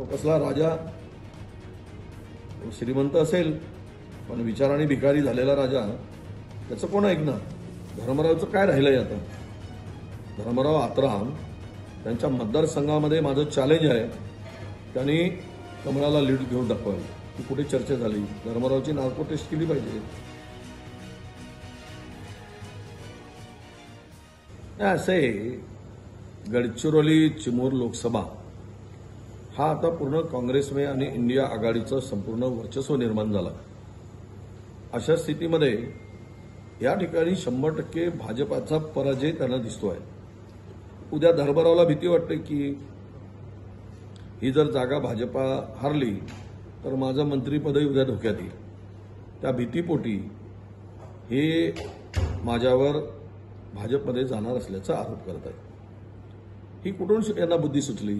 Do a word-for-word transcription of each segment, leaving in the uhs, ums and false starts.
तो कसला राजा श्रीमंत असेल पण विचाराने भिकारी झालेला राजा, त्याचं कोण ऐकणार? धर्मरावचं काय राहिलंय आता? धर्मराव आत्राम त्यांच्या मतदारसंघामध्ये माझं चॅलेंज आहे, त्यांनी कमळाला लीड घेऊन दाखवावी. ती कुठे चर्चा झाली? धर्मरावची नार्को टेस्ट केली पाहिजे. असे गडचिरोली चिमूर लोकसभा हा आता पूर्ण काँग्रेसमय आणि इंडिया आघाडीचं संपूर्ण वर्चस्व निर्माण झालं. अशा स्थितीमध्ये या ठिकाणी शंभर टक्के भाजपाचा पराजय त्यांना दिसतोय. उद्या धर्मरावला भीती वाटते की ही जर जागा भाजपा हारली तर माझं मंत्रीपदही उद्या धोक्यात येईल. त्या भीतीपोटी हे माझ्यावर भाजपमध्ये जाणार असल्याचा आरोप करत आहे. ही कुठून यांना बुद्धी सुचली?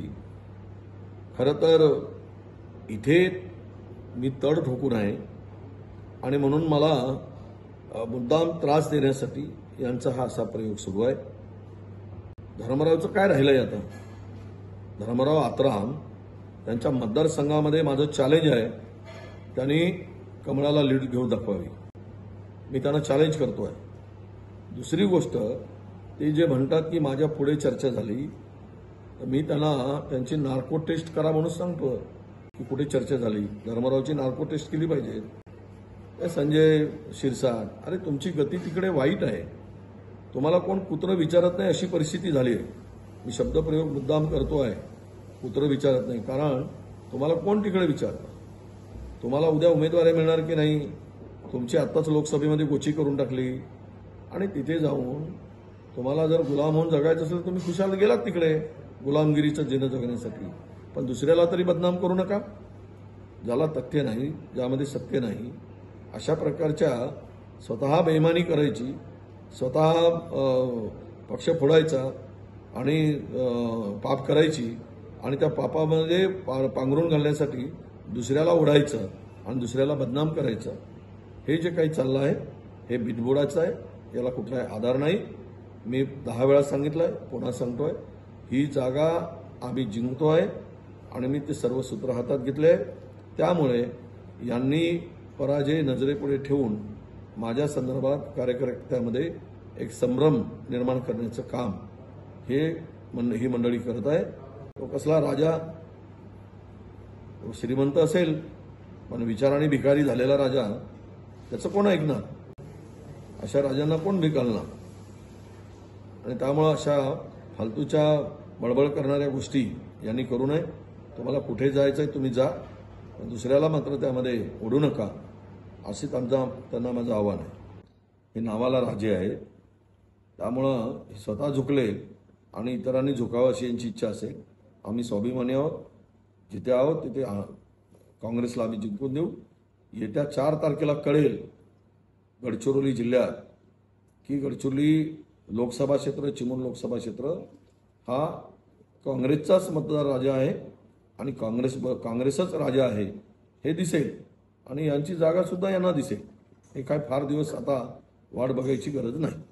खरं तर इथे मी तड ठोकून आहे आणि म्हणून मला मुद्दाम त्रास देण्यासाठी यांचा हा असा प्रयोग सुरू आहे. धर्मरावचं काय राहिलंय आता? धर्मराव आत्राम त्यांच्या मतदारसंघामध्ये माझं चॅलेंज आहे, त्यांनी कमळाला लीड घेऊन दाखवावी. मी त्यांना चॅलेंज करतोय. दुसरी गोष्ट, ते जे म्हणतात की माझ्या पुढे चर्चा झाली, तर मी त्यांना त्यांची नार्को टेस्ट करा म्हणून सांगतो की कुठे चर्चा झाली. धर्मरावची नार्को टेस्ट केली पाहिजे. संजय शिरसाट, अरे तुमची गती तिकडे वाईट आहे. तुम्हाला कोण कुत्रं विचारत नाही अशी परिस्थिती झाली आहे. मी शब्दप्रयोग मुद्दाम करतोय, कुत्रं विचारत नाही, कारण तुम्हाला कोण तिकडे विचारतं? तुम्हाला उद्या उमेदवारी मिळणार की नाही? तुमची आत्ताच लोकसभेमध्ये गोची करून टाकली आणि तिथे जाऊन तुम्हाला जर गुलाम होऊन जगायचं असेल तर तुम्ही खुशाल गेलात तिकडे गुलामगिरीचं जीवन जगण्यासाठी. पण दुसऱ्याला तरी बदनाम करू नका. ज्याला तथ्य नाही, ज्यामध्ये सत्य नाही, अशा प्रकारच्या स्वतः बेईमानी करायची, स्वतः पक्ष फोडायचा आणि पाप करायची आणि त्या पापामध्ये पांघरून घालण्यासाठी दुसऱ्याला ओढायचं आणि दुसऱ्याला बदनाम करायचं, हे जे काही चाललं आहे हे बिनबुडाचं आहे. याला कुठलाही आधार नाही. मी दहा वेळा सांगितलंय, पुन्हा सांगतोय, ही जागा आम्ही जिंकतोय आणि मी ते सर्व सूत्र हातात घेतले. त्यामुळे यांनी पराजय नजरेपुढे ठेवून माझ्या संदर्भात कार्यकर्त्यामध्ये एक संभ्रम निर्माण करण्याचं काम हे ही मंडळी करत आहे. तो कसला राजा श्रीमंत असेल पण विचाराने भिकारी झालेला राजा, त्याचं कोण ऐकणार? अशा राजांना कोण भिकारणार? आणि त्यामुळे अशा फालतूच्या बळबळ करणाऱ्या गोष्टी यांनी करू नये. तुम्हाला कुठे जायचंय तुम्ही जा, दुसऱ्याला मात्र त्यामध्ये ओढू नका, असे त्यांचा त्यांना माझं आव्हान आहे. हे नावाला राजे आहे, त्यामुळं स्वतः झुकले आणि इतरांनी झुकावं अशी यांची इच्छा असेल. आम्ही स्वाभिमानी आहोत. जिथे आहोत तिथे काँग्रेसला आम्ही जिंकून देऊ. येत्या चार तारखेला कळेल गडचिरोली जिल्ह्यात की गडचिरोली लोकसभा क्षेत्र, चिमूर लोकसभा क्षेत्र हा काँग्रेसचाच मतदार राजा आहे आणि काँग्रेस काँग्रेसच राजा आहे हे दिसेल आणि यांची जागा सुद्धा यांना दिसेल. हे काय फार दिवस आता वाट बघायची गरज नाही.